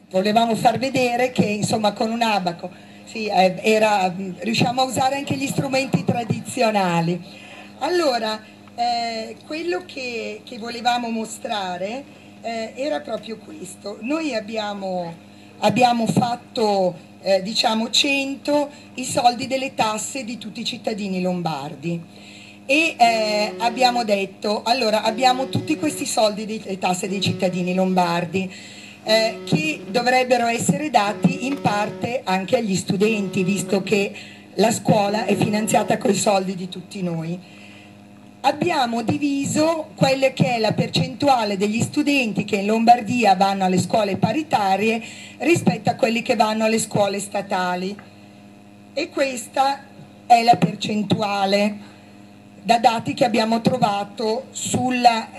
volevamo far vedere che insomma con un abaco sì, riusciamo a usare anche gli strumenti tradizionali. Allora, quello che volevamo mostrare era proprio questo. Noi abbiamo fatto, diciamo, 100 i soldi delle tasse di tutti i cittadini lombardi. E abbiamo detto, allora abbiamo tutti questi soldi delle tasse dei cittadini lombardi che dovrebbero essere dati in parte anche agli studenti, visto che la scuola è finanziata con i soldi di tutti noi. Abbiamo diviso quella che è la percentuale degli studenti che in Lombardia vanno alle scuole paritarie rispetto a quelli che vanno alle scuole statali, e questa è la percentuale da dati che abbiamo trovato sul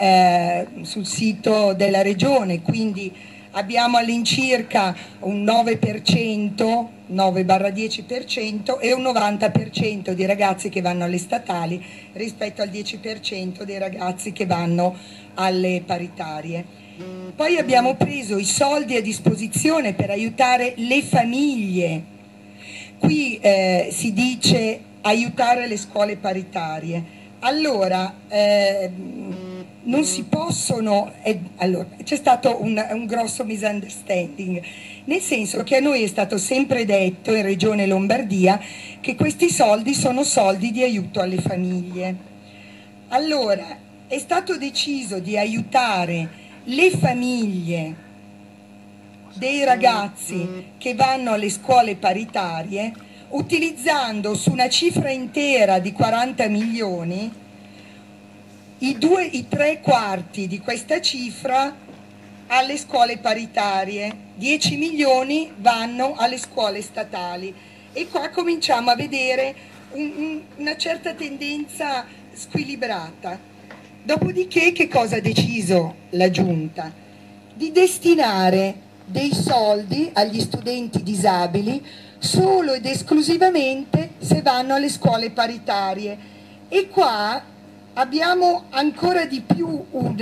sito della regione. Quindi abbiamo all'incirca un 9%, 9-10% e un 90% di ragazzi che vanno alle statali rispetto al 10% dei ragazzi che vanno alle paritarie. Poi abbiamo preso i soldi a disposizione per aiutare le famiglie. Qui si dice aiutare le scuole paritarie. Allora, non si possono, allora, c'è stato un grosso misunderstanding, nel senso che a noi è stato sempre detto in Regione Lombardia che questi soldi sono soldi di aiuto alle famiglie. Allora, è stato deciso di aiutare le famiglie dei ragazzi che vanno alle scuole paritarie utilizzando su una cifra intera di 40 milioni i 3/4 di questa cifra alle scuole paritarie, 10 milioni vanno alle scuole statali, e qua cominciamo a vedere una certa tendenza squilibrata. Dopodiché che cosa ha deciso la Giunta? Di destinare dei soldi agli studenti disabili solo ed esclusivamente se vanno alle scuole paritarie, e qua abbiamo ancora di più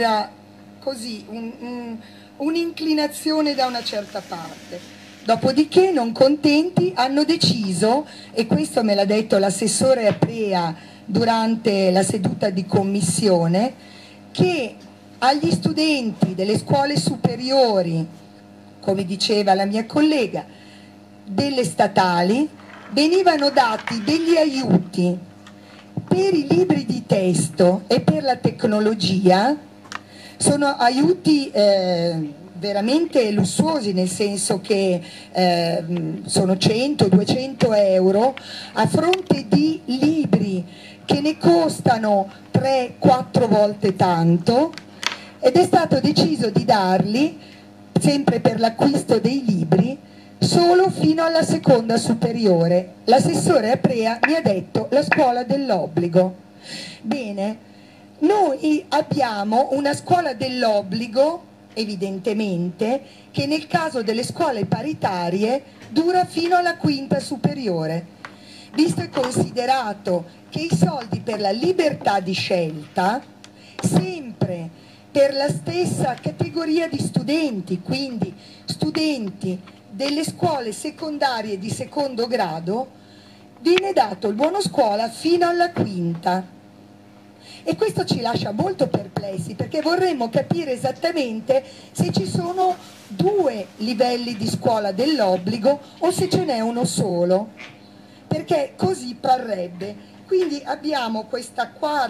un'inclinazione da una certa parte. Dopodiché, non contenti, hanno deciso, e questo me l'ha detto l'assessore Aprea durante la seduta di commissione, che agli studenti delle scuole superiori, come diceva la mia collega, delle statali, venivano dati degli aiuti per i libri di testo e per la tecnologia. Sono aiuti veramente lussuosi, nel senso che sono 100-200 euro a fronte di libri che ne costano 3-4 volte tanto, ed è stato deciso di darli, sempre per l'acquisto dei libri, solo fino alla seconda superiore. L'assessore Aprea mi ha detto la scuola dell'obbligo. Bene, noi abbiamo una scuola dell'obbligo, evidentemente, che nel caso delle scuole paritarie dura fino alla quinta superiore, visto e considerato che i soldi per la libertà di scelta, sempre per la stessa categoria di studenti, quindi studenti delle scuole secondarie di secondo grado, viene dato il buono scuola fino alla quinta. E questo ci lascia molto perplessi, perché vorremmo capire esattamente se ci sono 2 livelli di scuola dell'obbligo o se ce n'è uno solo, perché così parrebbe. Quindi abbiamo questo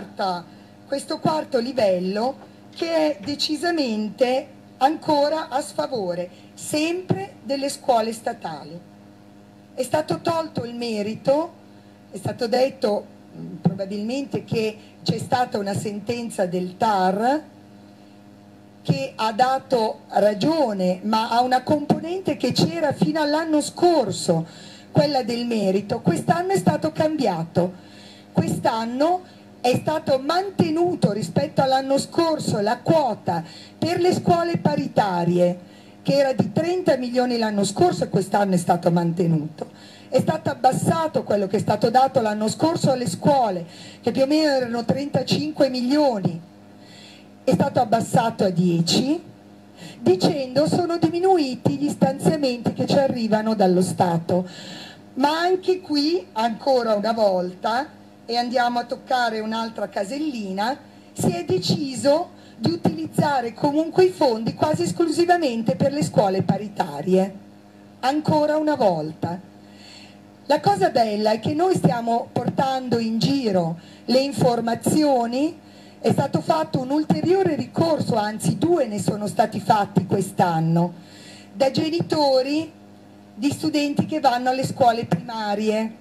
quarto livello che è decisamente ancora a sfavore, sempre delle scuole statali. È stato tolto il merito, è stato detto probabilmente che c'è stata una sentenza del TAR che ha dato ragione, ma a una componente che c'era fino all'anno scorso, quella del merito. Quest'anno è stato cambiato, quest'anno è stato mantenuto rispetto all'anno scorso la quota per le scuole paritarie, che era di 30 milioni l'anno scorso, e quest'anno è stato mantenuto. È stato abbassato quello che è stato dato l'anno scorso alle scuole, che più o meno erano 35 milioni, è stato abbassato a 10, dicendo sono diminuiti gli stanziamenti che ci arrivano dallo Stato. Ma anche qui, ancora una volta, e andiamo a toccare un'altra casellina, si è deciso di utilizzare comunque i fondi quasi esclusivamente per le scuole paritarie. Ancora una volta. La cosa bella è che noi stiamo portando in giro le informazioni. È stato fatto un ulteriore ricorso, anzi 2 ne sono stati fatti quest'anno, da genitori di studenti che vanno alle scuole primarie,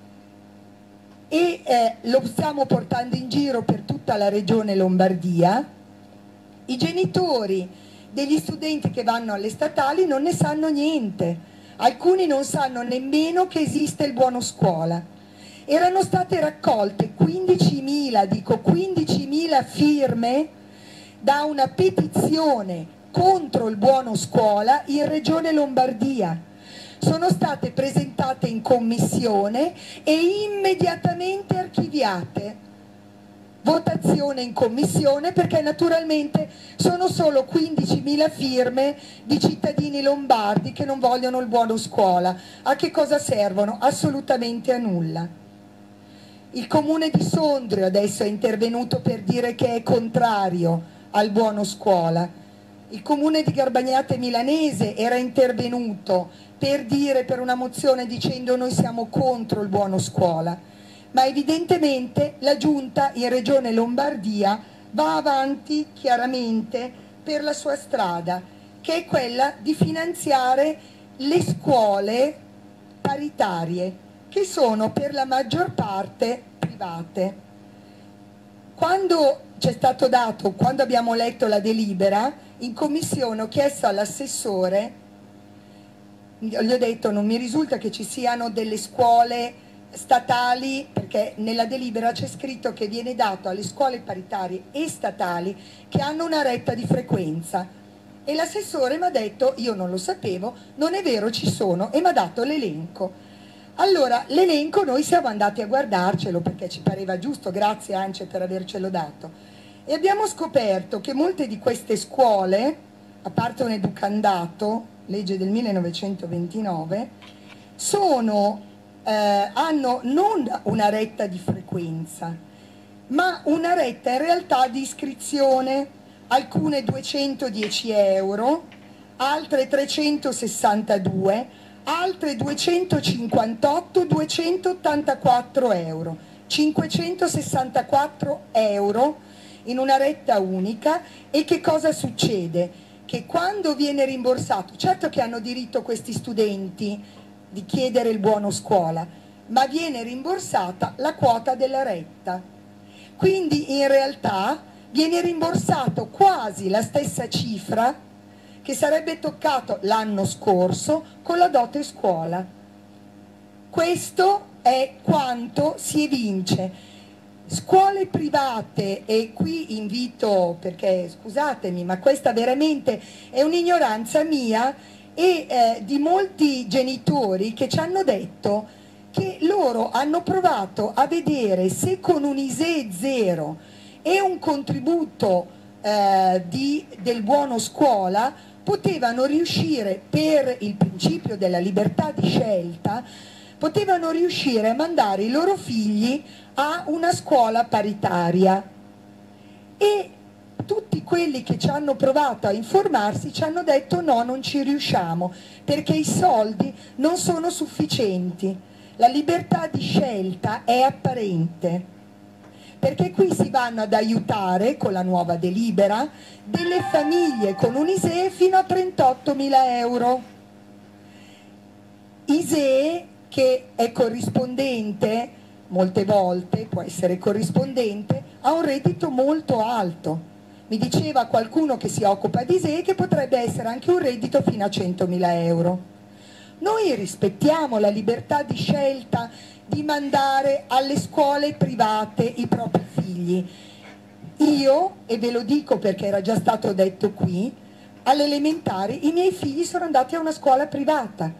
e lo stiamo portando in giro per tutta la regione Lombardia. I genitori degli studenti che vanno alle statali non ne sanno niente, alcuni non sanno nemmeno che esiste il buono scuola. Erano state raccolte 15.000, dico 15.000 firme da una petizione contro il buono scuola in Regione Lombardia. Sono state presentate in commissione e immediatamente archiviate. Votazione in commissione, perché naturalmente sono solo 15.000 firme di cittadini lombardi che non vogliono il buono scuola. A che cosa servono? Assolutamente a nulla. Il comune di Sondrio adesso è intervenuto per dire che è contrario al buono scuola. Il comune di Garbagnate Milanese era intervenuto per dire, per una mozione, dicendo noi siamo contro il buono scuola. Ma evidentemente la giunta in regione Lombardia va avanti chiaramente per la sua strada, che è quella di finanziare le scuole paritarie, che sono per la maggior parte private. Quando c'è stato dato, quando abbiamo letto la delibera, in commissione ho chiesto all'assessore, gli ho detto non mi risulta che ci siano delle scuole statali, perché nella delibera c'è scritto che viene dato alle scuole paritarie e statali che hanno una retta di frequenza, e l'assessore mi ha detto io non lo sapevo, non è vero, ci sono, e mi ha dato l'elenco. Allora l'elenco noi siamo andati a guardarcelo perché ci pareva giusto, grazie Ance per avercelo dato, e abbiamo scoperto che molte di queste scuole, a parte un educandato, legge del 1929, hanno non una retta di frequenza, ma una retta in realtà di iscrizione, alcune 210 euro, altre 362, altre 258, 284 euro, 564 euro in una retta unica. E che cosa succede? Che quando viene rimborsato, certo che hanno diritto questi studenti di chiedere il buono scuola, ma viene rimborsata la quota della retta. Quindi in realtà viene rimborsato quasi la stessa cifra che sarebbe toccato l'anno scorso con la dote scuola. Questo è quanto si evince. Scuole private, e qui invito, perché scusatemi, ma questa veramente è un'ignoranza mia e di molti genitori che ci hanno detto che loro hanno provato a vedere se con un ISEE 0 e un contributo del buono scuola potevano riuscire, per il principio della libertà di scelta, potevano riuscire a mandare i loro figli a una scuola paritaria. E tutti quelli che ci hanno provato a informarsi ci hanno detto no, non ci riusciamo, perché i soldi non sono sufficienti. La libertà di scelta è apparente, perché qui si vanno ad aiutare, con la nuova delibera, delle famiglie con un ISEE fino a 38.000 euro. ISEE che è corrispondente, molte volte può essere corrispondente, a un reddito molto alto. Mi diceva qualcuno che si occupa di ISEE che potrebbe essere anche un reddito fino a 100.000 euro. Noi rispettiamo la libertà di scelta di mandare alle scuole private i propri figli. Io, e ve lo dico perché era già stato detto qui, alle elementari i miei figli sono andati a una scuola privata.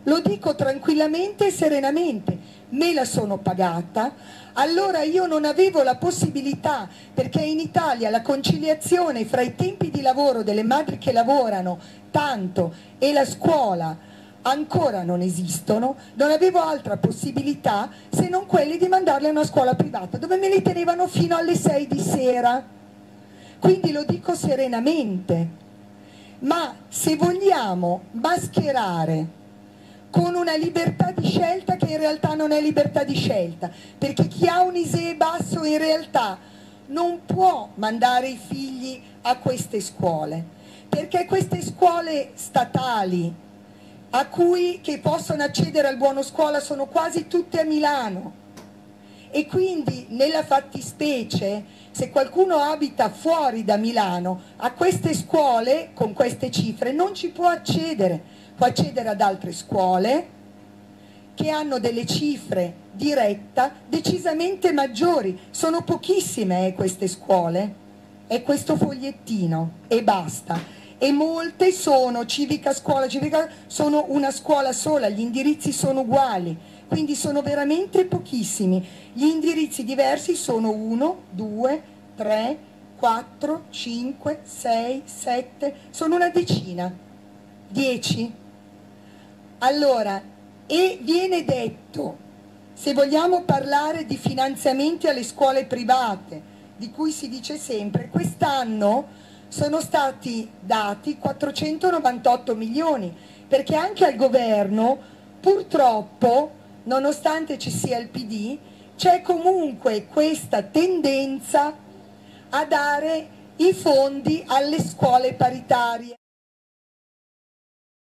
lo dico tranquillamente e serenamente, me la sono pagata, allora io non avevo la possibilità, perché in Italia la conciliazione fra i tempi di lavoro delle madri che lavorano tanto e la scuola ancora non esistono, non avevo altra possibilità se non quelle di mandarle a una scuola privata, dove me li tenevano fino alle 6 di sera. Quindi lo dico serenamente. Ma se vogliamo mascherare con una libertà di scelta che in realtà non è libertà di scelta, perché chi ha un ISEE basso in realtà non può mandare i figli a queste scuole, perché queste scuole statali che possono accedere al buono scuola sono quasi tutte a Milano, e quindi nella fattispecie, se qualcuno abita fuori da Milano, a queste scuole con queste cifre non ci può accedere, può accedere ad altre scuole che hanno delle cifre di retta decisamente maggiori. Sono pochissime queste scuole, è questo fogliettino e basta. E molte sono civica scuola, sono una scuola sola, gli indirizzi sono uguali, quindi sono veramente pochissimi. Gli indirizzi diversi sono 1, 2, 3, 4, 5, 6, 7, sono una decina, 10. Allora, e viene detto, se vogliamo parlare di finanziamenti alle scuole private, di cui si dice sempre, quest'anno sono stati dati 498 milioni, perché anche al governo, purtroppo, nonostante ci sia il PD, c'è comunque questa tendenza a dare i fondi alle scuole paritarie.